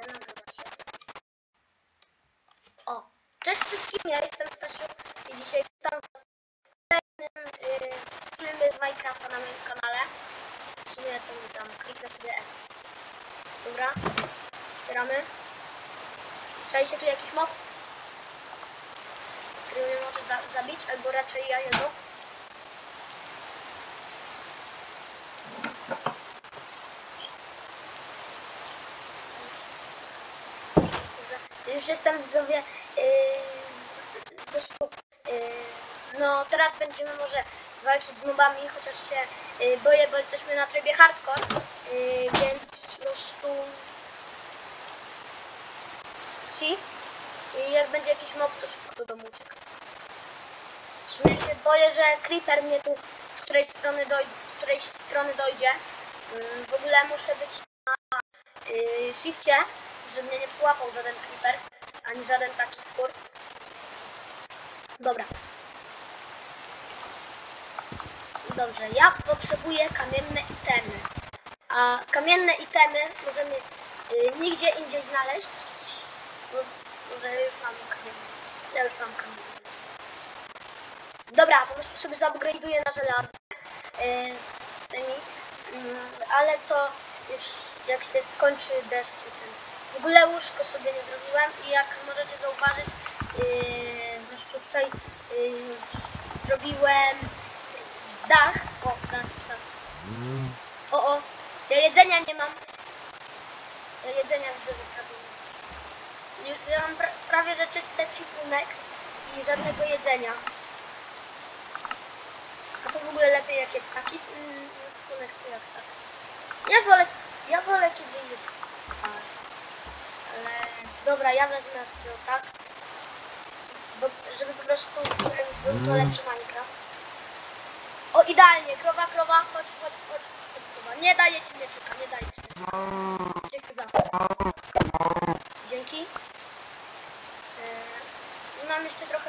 nagrywa się. O, cześć wszystkim, ja jestem Stasiu i dzisiaj witam was w kolejnym filmie z Minecrafta na moim kanale. W sumie co mi tam, kliknę sobie F. Dobra, otwieramy. Czai się tu jakiś mob, który mnie może zabić, albo raczej ja jego. Już jestem, widzowie, no teraz będziemy może walczyć z mobami, chociaż się boję, bo jesteśmy na trybie hardcore, więc po prostu shift i jak będzie jakiś mob, to szybko do domu uciekać. W sumie się boję, że creeper mnie tu z którejś strony dojdzie. W ogóle muszę być na shifcie, żeby mnie nie przyłapał żaden creeper, ani żaden taki stwór. Dobra. Dobrze, ja potrzebuję kamienne itemy. A kamienne itemy możemy nigdzie indziej znaleźć. Może już mam kamienne. Ja już mam kamienne. Dobra, po prostu sobie zaupgrade'uję na żelazo z tymi. Ale to już jak się skończy deszcz i ten. W ogóle łóżko sobie nie zrobiłem i jak możecie zauważyć, po prostu tutaj już zrobiłem dach. O, dach. O, ja jedzenia nie mam. Ja jedzenia widzę prawie nie. Ja mam prawie że czysty ekwipunek i żadnego jedzenia. A to w ogóle lepiej jak jest taki ekwipunek, czy jak tak. Ja wolę kiedy jest. Ale dobra, ja wezmę sobie tak, bo żeby po prostu był to lepszy Minecraft. O, idealnie, krowa, chodź, krowa. Nie daję ci mieczyka, Dzięki za. Dzięki. I mam jeszcze trochę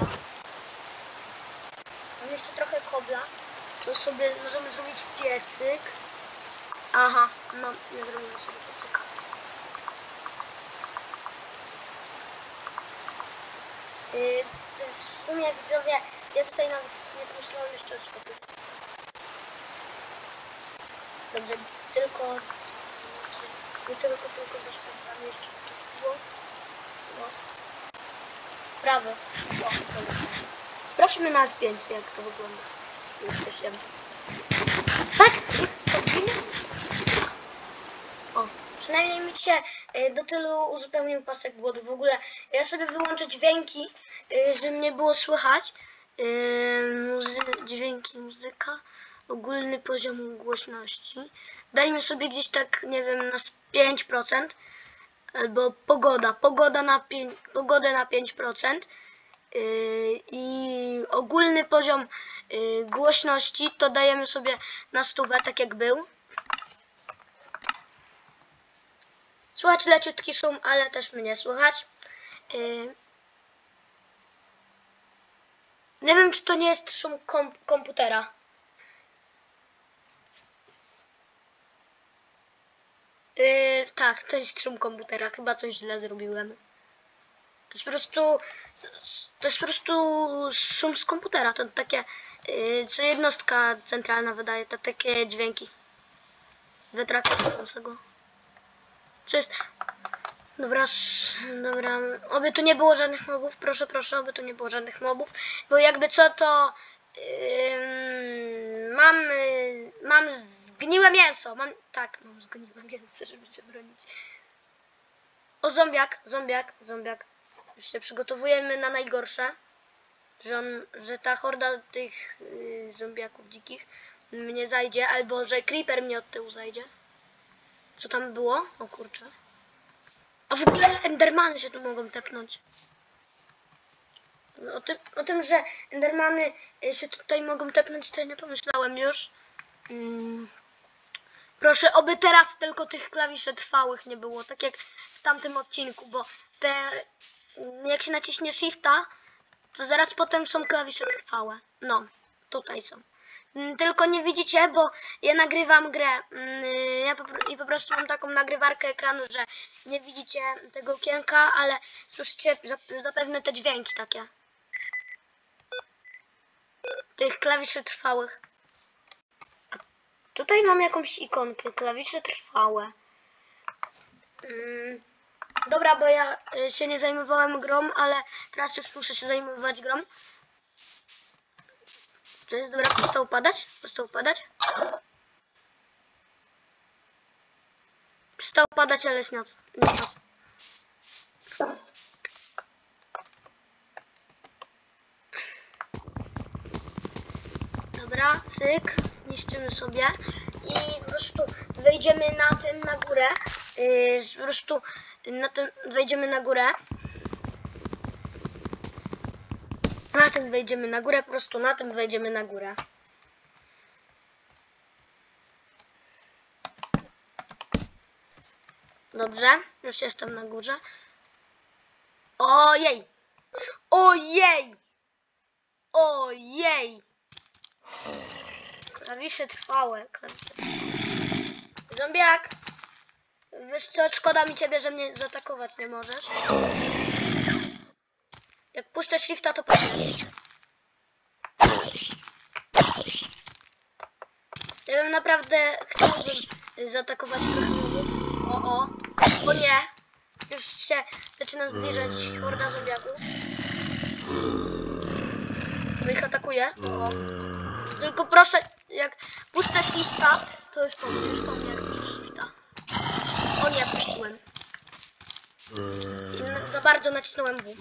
kobla. To sobie możemy zrobić piecyk. Aha, no nie zrobimy sobie piecyka. To w sumie widzowie, ja tutaj nawet nie pomyślałem jeszcze o sklepie. Dobrze, nie tylko sprawdzamy jeszcze tu było. No. Prawo. O, sprawdźmy na F5 jak to wygląda. Tak? O, przynajmniej mi się do tylu uzupełnił pasek głodu. W ogóle ja sobie wyłączę dźwięki, żeby mnie było słychać. Dźwięki, muzyka, ogólny poziom głośności. Dajmy sobie gdzieś tak, nie wiem, na 5%. Albo pogodę na 5%. I ogólny poziom głośności to dajemy sobie na 100, tak jak był. Słychać leciutki szum, ale też mnie słychać. Nie wiem, czy to nie jest szum komputera. Tak, to jest szum komputera. Chyba coś źle zrobiłem. To jest po prostu szum z komputera. To takie, co jednostka centralna wydaje, to takie dźwięki. Wiatraka słyszącego. Co jest? Dobra, oby tu nie było żadnych mobów, proszę, oby tu nie było żadnych mobów, bo jakby co to mam zgniłe mięso, mam zgniłe mięso, żeby się bronić. O, zombiak, już się przygotowujemy na najgorsze, że ta horda tych zombiaków dzikich mnie zajdzie, albo że creeper mnie od tyłu zajdzie. Co tam było? O kurczę. A w ogóle endermany się tu mogą tepnąć. O tym, że endermany się tutaj mogą tepnąć, to nie pomyślałem już. Proszę, oby teraz tylko tych klawiszy trwałych nie było, tak jak w tamtym odcinku, bo jak się naciśnie shifta, to zaraz potem są klawisze trwałe. No, tutaj są. Tylko nie widzicie, bo ja nagrywam grę. I po prostu mam taką nagrywarkę ekranu, że nie widzicie tego okienka, ale słyszycie zapewne te dźwięki takie. Tych klawiszy trwałych. A tutaj mam jakąś ikonkę, klawisze trwałe. Dobra, bo ja się nie zajmowałem grą, ale teraz już muszę się zajmować grą. To jest dobra, przestał padać? Przestał padać? Przestał padać, ale jest noc. Dobra, cyk, niszczymy sobie i po prostu wejdziemy na tym na górę. Po prostu na tym wejdziemy na górę. Na tym wejdziemy na górę, po prostu na tym wejdziemy na górę. Dobrze, już jestem na górze. Ojej! Ojej! Ojej! Klawisze trwałe. Zombiak! Wiesz co, szkoda mi ciebie, że mnie zaatakować nie możesz. Jak puszczę shifta, to powiem. Ja bym naprawdę chciałbym zaatakować trochę mobów. O nie! Już się zaczyna zbliżać horda zombiaków. Bo ich atakuje. Tylko proszę, jak puszczę shifta, to już po mnie, jak puszczę shifta. O nie, puściłem. Za bardzo nacisnąłem W.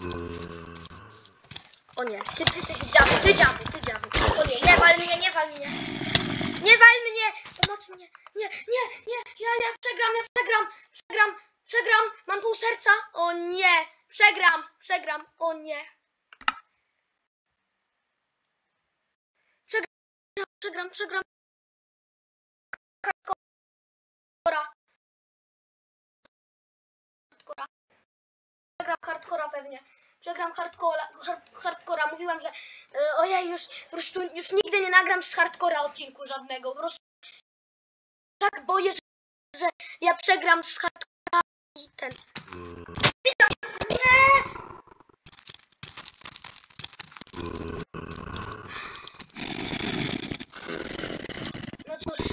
O nie, ty dziabu. O nie, nie wal mnie. Nie wal mnie! Pomocy, nie. Ja przegram. Mam pół serca. O nie, przegram. O nie. Przegram. Hardcora pewnie. Przegram hardcora. Mówiłam, że ojej, już po prostu już nigdy nie nagram z hardcora odcinku żadnego. Po prostu tak boję, że ja przegram z hardcora i ten. Nie! No cóż.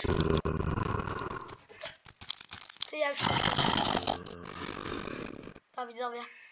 To ja już. Pa widzowie.